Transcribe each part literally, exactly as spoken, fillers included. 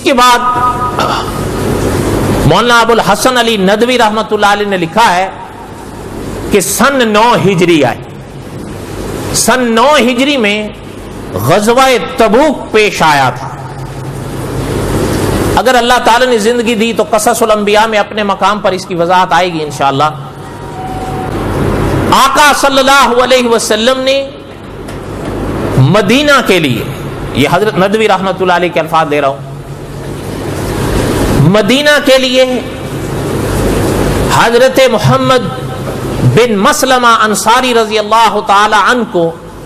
کے بعد مولانا ابو الحسن علی ندوی رحمۃ اللہ علیہ نے لکھا ہے کہ سن نو ہجری آئی. سن نو ہجری میں غزوہ تبوک پیش آیا تھا. اگر اللہ تعالی نے زندگی دی تو قصص الانبیاء میں اپنے مقام پر اس کی وضاحت آئے گی انشاءاللہ. آقا صلی اللہ علیہ وسلم نے مدینہ کے لیے، یہ حضرت ندوی رحمۃ اللہ علیہ کے الفاظ دے رہا ہوں، مدینہ کے لیے حضرت محمد بن مسلمہ انصاری رضی اللہ تعالی عنہ کو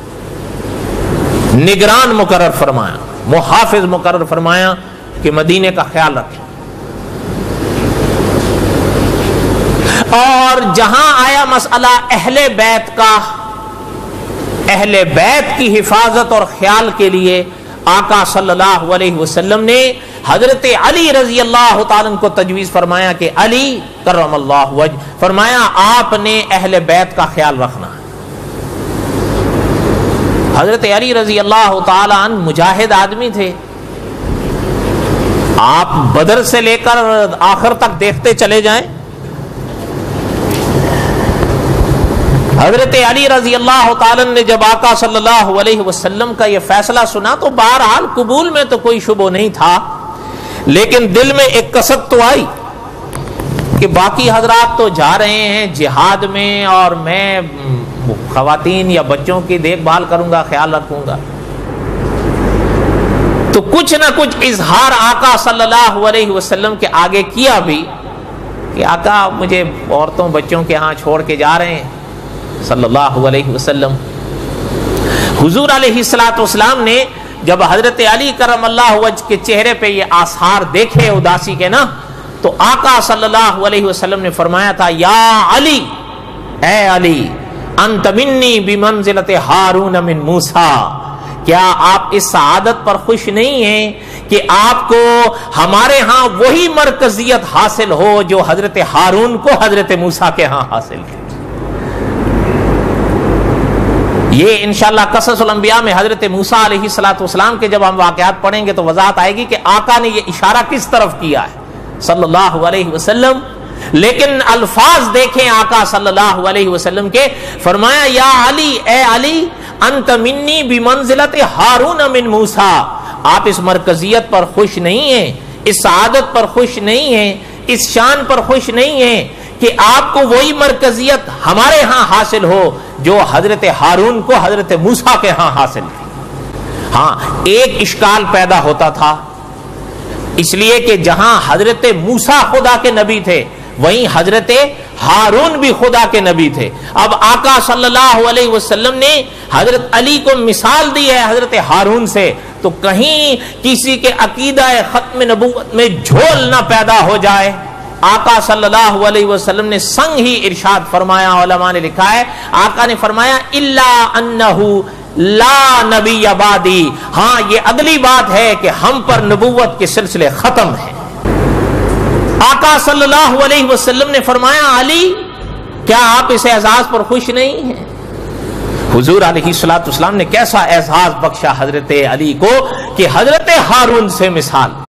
نگران مقرر فرمایا، محافظ مقرر فرمایا کہ مدینے کا خیال رکھیں. اور جہاں آیا مسئلہ اہل بیت کا، اہل بیت کی حفاظت اور خیال کے لیے آقا صلی اللہ علیہ وسلم نے حضرت علی رضی اللہ تعالیٰ عنہ کو تجویز فرمایا کہ علی کرم اللہ وجہ، فرمایا آپ نے اہل بیت کا خیال رکھنا ہے. حضرت علی رضی اللہ تعالیٰ عنہ مجاہد آدمی تھے. آپ بدر سے لے کر آخر تک دیکھتے چلے جائیں، حضرت علی رضی اللہ تعالیٰ نے جب آقا صلی اللہ علیہ وسلم کا یہ فیصلہ سنا تو بہرحال قبول میں تو کوئی شبہ نہیں تھا، لیکن دل میں ایک کسک تو آئی کہ باقی حضرات تو جا رہے ہیں جہاد میں اور میں خواتین یا بچوں کی دیکھ بھال کروں گا، خیال رکھوں گا. تو کچھ نہ کچھ اظہار آقا صلی اللہ علیہ وسلم کے آگے کیا بھی کہ آقا مجھے عورتوں بچوں کے ہاں چھوڑ کے جا رہے ہیں صلی اللہ علیہ وسلم. حضور علیہ الصلوۃ والسلام نے جب حضرت علی کرم اللہ وجہ کے چہرے پہ یہ آثار دیکھے اداسی کے نا، تو آقا صلی اللہ علیہ وسلم نے فرمایا تھا یا علی، اے علی، انت منی بمنزلت ہارون من موسیٰ، کیا آپ اس سعادت پر خوش نہیں ہیں کہ آپ کو ہمارے ہاں وہی مرکزیت حاصل ہو جو حضرت ہارون کو حضرت موسیٰ کے ہاں حاصل تھی. یہ انشاءاللہ قصص الانبیاء میں حضرت موسیٰ علیہ الصلوۃ والسلام کے جب ہم واقعات پڑھیں گے تو وضاحت آئے گی کہ آقا نے یہ اشارہ کس طرف کیا ہے صلی اللہ علیہ وسلم. لیکن الفاظ دیکھیں آقا صلی اللہ علیہ وسلم کے، فرمایا یا علی، اے علی، انت منی بمنزلت ہارون من موسیٰ، آپ اس مرکزیت پر خوش نہیں ہیں، اس سعادت پر خوش نہیں ہیں، اس شان پر خوش نہیں ہیں کہ آپ کو وہی مرکزیت ہمارے ہاں حاصل ہو جو حضرت ہارون کو حضرت موسیٰ کے ہاں حاصل تھی. ہاں ایک اشکال پیدا ہوتا تھا، اس لیے کہ جہاں حضرت موسیٰ خدا کے نبی تھے وہیں حضرت ہارون بھی خدا کے نبی تھے. اب آقا صلی اللہ علیہ وسلم نے حضرت علی کو مثال دی ہے حضرت ہارون سے، تو کہیں کسی کے عقیدہ ختم نبوت میں جھول نہ پیدا ہو جائے. آقا صلی اللہ علیہ وسلم نے سنگ ہی ارشاد فرمایا، علماء نے لکھا ہے، آقا نے فرمایا الا انہ لا نبی بعدی، ہاں یہ اگلی بات ہے کہ ہم پر نبوت کے سلسلے ختم ہیں. آقا صلی اللہ علیہ وسلم نے فرمایا علی، کیا آپ اس اعزاز پر خوش نہیں ہیں؟ حضور علیہ الصلوۃ والسلام نے کیسا اعزاز بخشا حضرت علی کو کہ حضرت ہارون سے مثال